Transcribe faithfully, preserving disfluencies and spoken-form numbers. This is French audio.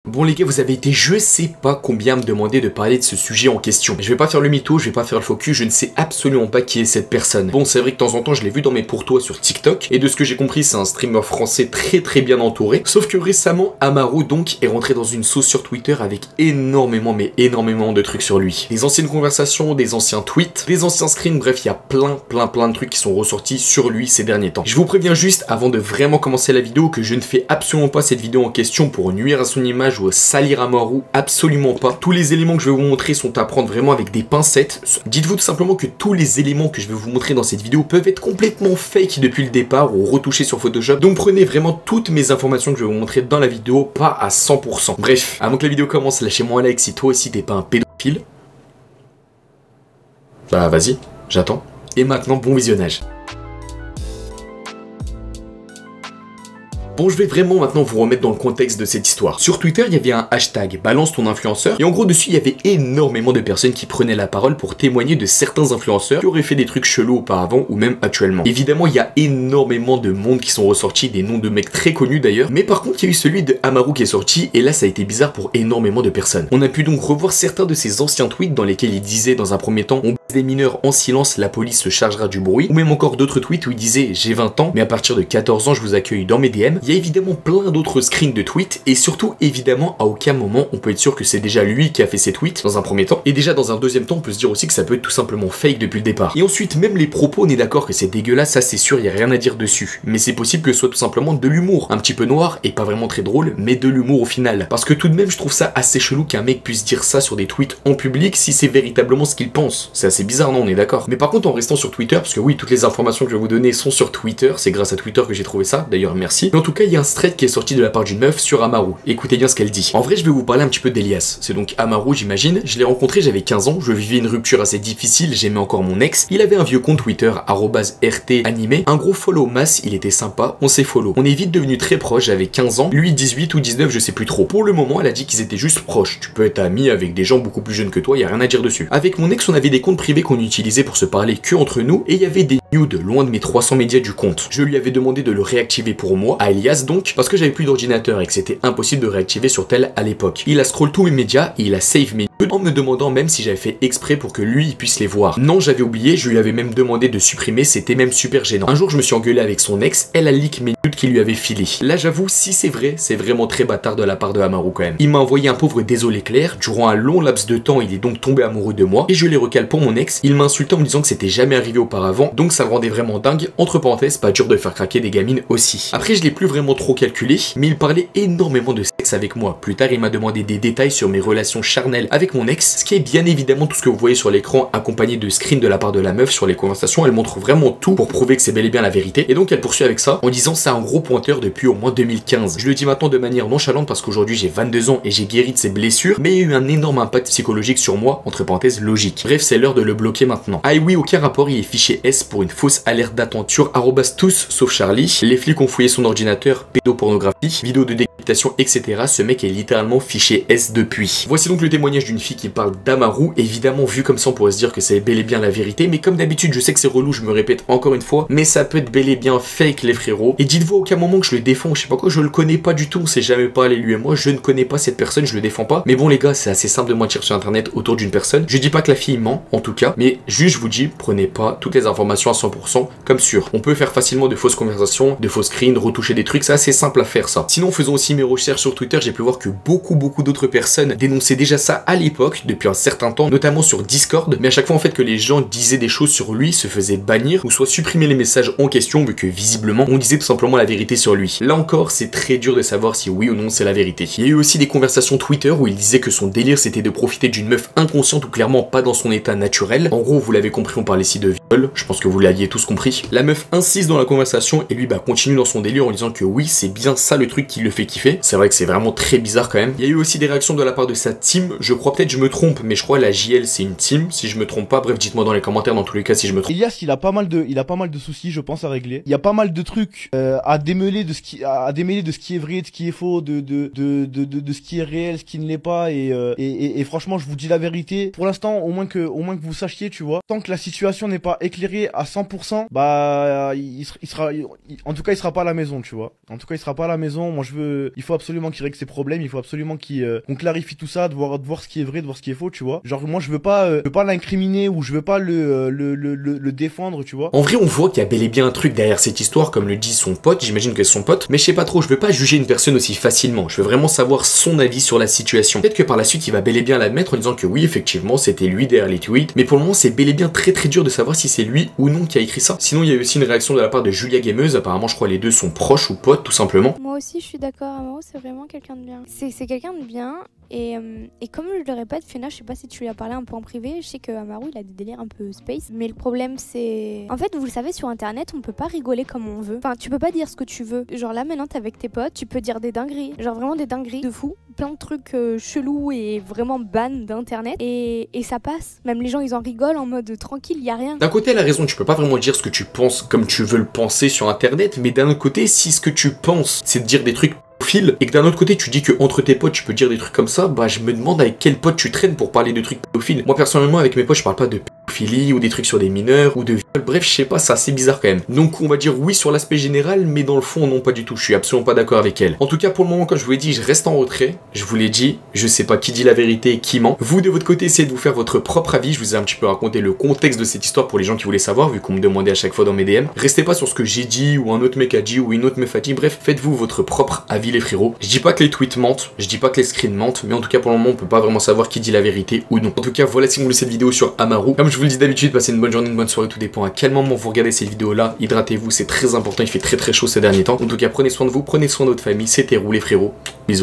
Bon les gars, vous avez été je sais pas combien à me demander de parler de ce sujet en question. Je vais pas faire le mytho, je vais pas faire le focus, je ne sais absolument pas qui est cette personne. Bon, c'est vrai que de temps en temps je l'ai vu dans mes pourtois sur TikTok, et de ce que j'ai compris c'est un streamer français très très bien entouré. Sauf que récemment, Amaru donc est rentré dans une sauce sur Twitter avec énormément mais énormément de trucs sur lui. Des anciennes conversations, des anciens tweets, des anciens screens, bref il y a plein plein plein de trucs qui sont ressortis sur lui ces derniers temps. Je vous préviens juste avant de vraiment commencer la vidéo que je ne fais absolument pas cette vidéo en question pour nuire à son image ou salir Amaru, absolument pas. Tous les éléments que je vais vous montrer sont à prendre vraiment avec des pincettes. Dites-vous tout simplement que tous les éléments que je vais vous montrer dans cette vidéo peuvent être complètement fake depuis le départ ou retouchés sur Photoshop. Donc prenez vraiment toutes mes informations que je vais vous montrer dans la vidéo, pas à cent pour cent. Bref, avant que la vidéo commence, lâchez-moi un like si toi aussi t'es pas un pédophile. Bah vas-y, j'attends. Et maintenant, bon visionnage. Bon, je vais vraiment maintenant vous remettre dans le contexte de cette histoire. Sur Twitter, il y avait un hashtag balance ton influenceur, et en gros dessus, il y avait énormément de personnes qui prenaient la parole pour témoigner de certains influenceurs qui auraient fait des trucs chelous auparavant ou même actuellement. Évidemment, il y a énormément de monde qui sont ressortis, des noms de mecs très connus d'ailleurs, mais par contre, il y a eu celui de Amaru qui est sorti, et là, ça a été bizarre pour énormément de personnes. On a pu donc revoir certains de ses anciens tweets dans lesquels il disait dans un premier temps, on baise des mineurs en silence, la police se chargera du bruit, ou même encore d'autres tweets où il disait, j'ai vingt ans, mais à partir de quatorze ans, je vous accueille dans mes D M. Il y a évidemment plein d'autres screens de tweets et surtout évidemment à aucun moment on peut être sûr que c'est déjà lui qui a fait ces tweets dans un premier temps, et déjà dans un deuxième temps on peut se dire aussi que ça peut être tout simplement fake depuis le départ. Et ensuite même les propos, on est d'accord que c'est dégueulasse, ça c'est sûr, il y a rien à dire dessus, mais c'est possible que ce soit tout simplement de l'humour, un petit peu noir et pas vraiment très drôle, mais de l'humour au final, parce que tout de même je trouve ça assez chelou qu'un mec puisse dire ça sur des tweets en public si c'est véritablement ce qu'il pense. C'est assez bizarre, non, on est d'accord. Mais par contre en restant sur Twitter, parce que oui, toutes les informations que je vais vous donner sont sur Twitter, c'est grâce à Twitter que j'ai trouvé ça, d'ailleurs merci, mais en tout cas il y a un thread qui est sorti de la part d'une meuf sur Amaru. Écoutez bien ce qu'elle dit. En vrai, je vais vous parler un petit peu d'Elias. C'est donc Amaru, j'imagine. Je l'ai rencontré, j'avais quinze ans, je vivais une rupture assez difficile, j'aimais encore mon ex. Il avait un vieux compte Twitter, arobase R T animé, un gros follow masse, il était sympa, on s'est follow. On est vite devenus très proches, j'avais quinze ans, lui dix-huit ou dix-neuf, je sais plus trop. Pour le moment, elle a dit qu'ils étaient juste proches. Tu peux être ami avec des gens beaucoup plus jeunes que toi, y a rien à dire dessus. Avec mon ex, on avait des comptes privés qu'on utilisait pour se parler que entre nous, et il y avait des nudes loin de mes trois cents médias du compte. Je lui avais demandé de le réactiver pour moi, à Elias donc, parce que j'avais plus d'ordinateur et que c'était impossible de réactiver sur tel à l'époque. Il a scroll tous mes médias et il a save mes nudes en me demandant même si j'avais fait exprès pour que lui il puisse les voir. Non, j'avais oublié, je lui avais même demandé de supprimer, c'était même super gênant. Un jour je me suis engueulé avec son ex, elle a leak mes nudes qu'il lui avait filé. Là j'avoue, si c'est vrai, c'est vraiment très bâtard de la part de Amaru quand même. Il m'a envoyé un pauvre désolé clair, durant un long laps de temps il est donc tombé amoureux de moi et je l'ai recalé pour mon ex. Il m'a insulté en me disant que c'était jamais arrivé auparavant, donc ça le rendait vraiment dingue. Entre parenthèses, pas dur de faire craquer des gamines aussi. Après je l'ai plus vraiment trop calculé, mais il parlait énormément de sexe avec moi. Plus tard il m'a demandé des détails sur mes relations charnelles avec mon ex, ce qui est bien évidemment tout ce que vous voyez sur l'écran accompagné de screens de la part de la meuf sur les conversations. Elle montre vraiment tout pour prouver que c'est bel et bien la vérité, et donc elle poursuit avec ça en disant c'est un gros pointeur depuis au moins deux mille quinze. Je le dis maintenant de manière nonchalante parce qu'aujourd'hui j'ai vingt-deux ans et j'ai guéri de ses blessures, mais il y a eu un énorme impact psychologique sur moi, entre parenthèses logique. Bref, c'est l'heure de le bloquer maintenant. Ah et oui, aucun rapport, il est fiché S pour une fausse alerte d'attente sur arobase tous sauf Charlie. Les flics ont fouillé son ordinateur, pédopornographie, vidéo de décapitation, et cetera. Ce mec est littéralement fiché S depuis. Voici donc le témoignage d'une fille qui parle d'Amaru. Évidemment, vu comme ça, on pourrait se dire que c'est bel et bien la vérité, mais comme d'habitude, je sais que c'est relou, je me répète encore une fois, mais ça peut être bel et bien fake, les frérots. Et dites-vous à aucun moment que je le défends, je sais pas quoi, je le connais pas du tout, on s'est jamais parlé lui et moi, je ne connais pas cette personne, je le défends pas. Mais bon, les gars, c'est assez simple de mentir sur internet autour d'une personne. Je dis pas que la fille ment, en tout cas, mais juste, je vous dis, prenez pas toutes les informations à cent pour cent comme sûr. On peut faire facilement de fausses conversations, de faux screens, retoucher des trucs, c'est assez simple à faire ça. Sinon, faisons aussi mes recherches sur Twitter, j'ai pu voir que beaucoup beaucoup d'autres personnes dénonçaient déjà ça à l'époque, depuis un certain temps, notamment sur Discord, mais à chaque fois en fait que les gens disaient des choses sur lui, se faisaient bannir ou soit supprimer les messages en question, vu que visiblement on disait tout simplement la vérité sur lui. Là encore, c'est très dur de savoir si oui ou non c'est la vérité. Il y a eu aussi des conversations Twitter où il disait que son délire c'était de profiter d'une meuf inconsciente ou clairement pas dans son état naturel. En gros, vous l'avez compris, on parle ici de viol, je pense que vous l'aviez tous compris. La meuf insiste dans la conversation et lui bah continue dans son délire en disant que oui, c'est bien ça le truc qui le fait kiffer. C'est vrai que c'est vraiment très bizarre quand même. Il y a eu aussi des réactions de la part de sa team, je crois, peut-être je me trompe, mais je crois la J L c'est une team, si je me trompe pas, bref dites-moi dans les commentaires dans tous les cas si je me trompe. Elias il a pas mal de, il a pas mal de soucis je pense à régler. Il y a pas mal de trucs euh, à démêler de ce qui, à démêler de ce qui est vrai, de ce qui est faux, de de de de de, de ce qui est réel, ce qui ne l'est pas et, euh, et et et franchement je vous dis la vérité. Pour l'instant au moins que au moins que vous sachiez tu vois, tant que la situation n'est pas éclairée à cent pour cent, bah il, il sera, il, en tout cas il sera pas à la maison tu vois. En tout cas il sera pas à la maison. Moi je veux, il faut absolument qu'il qu'il règle ses problèmes, il faut absolument qu'il, euh, qu'on clarifie tout ça, de voir, de voir ce qui est vrai, de voir ce qui est faux, tu vois. Genre, moi, je veux pas, euh, je veux pas l'incriminer ou je veux pas le, euh, le, le, le, le défendre, tu vois. En vrai, on voit qu'il y a bel et bien un truc derrière cette histoire, comme le dit son pote, j'imagine que c'est son pote, mais je sais pas trop, je veux pas juger une personne aussi facilement, je veux vraiment savoir son avis sur la situation. Peut-être que par la suite, il va bel et bien l'admettre en disant que oui, effectivement, c'était lui derrière les tweets, mais pour le moment, c'est bel et bien très très dur de savoir si c'est lui ou non qui a écrit ça. Sinon, il y a eu aussi une réaction de la part de Julia Gameuse, apparemment, je crois les deux sont proches ou potes, tout simplement. Moi aussi, je suis d'accord, Amaro, c'est vraiment quelqu'un de bien. C'est quelqu'un de bien, et, euh, et comme je le répète, Fena, je sais pas si tu lui as parlé un peu en privé, je sais que Amaru, il a des délires un peu space, mais le problème, c'est... En fait, vous le savez, sur Internet, on peut pas rigoler comme on veut. Enfin, tu peux pas dire ce que tu veux. Genre là, maintenant, t'es avec tes potes, tu peux dire des dingueries. Genre vraiment des dingueries de fou. Plein de trucs euh, chelous et vraiment ban d'Internet. Et, et ça passe. Même les gens, ils en rigolent en mode tranquille, y a rien. D'un côté, elle a raison, tu peux pas vraiment dire ce que tu penses comme tu veux le penser sur Internet, mais d'un autre côté, si ce que tu penses, c'est de dire des trucs pédophiles, et que d'un autre côté, tu dis que entre tes potes, tu peux dire des trucs comme ça, bah je me demande avec quel pote tu traînes pour parler de trucs pédophiles. Moi, personnellement, avec mes potes, je parle pas de pédophilie ou des trucs sur des mineurs ou de viol. Bref, je sais pas, c'est assez bizarre quand même. Donc on va dire oui sur l'aspect général, mais dans le fond non, pas du tout. Je suis absolument pas d'accord avec elle. En tout cas, pour le moment, comme je vous l'ai dit, je reste en retrait. Je vous l'ai dit, je sais pas qui dit la vérité et qui ment. Vous de votre côté, essayez de vous faire votre propre avis. Je vous ai un petit peu raconté le contexte de cette histoire pour les gens qui voulaient savoir, vu qu'on me demandait à chaque fois dans mes D M. Restez pas sur ce que j'ai dit ou un autre mec a dit ou une autre meuf a dit. Bref, faites-vous votre propre avis les frérots. Je dis pas que les tweets mentent, je dis pas que les screens mentent, mais en tout cas pour le moment on peut pas vraiment savoir qui dit la vérité ou non. En tout cas, voilà si vous voulez cette vidéo sur Amaru. Comme je vous le dis d'habitude, passez une bonne journée, une bonne soirée, tout dépend à quel moment vous regardez cette vidéo là. Hydratez-vous, c'est très important, il fait très très chaud ces derniers temps. En tout cas, prenez soin de vous, prenez soin de votre famille, c'était Roux les frérots. Bisous.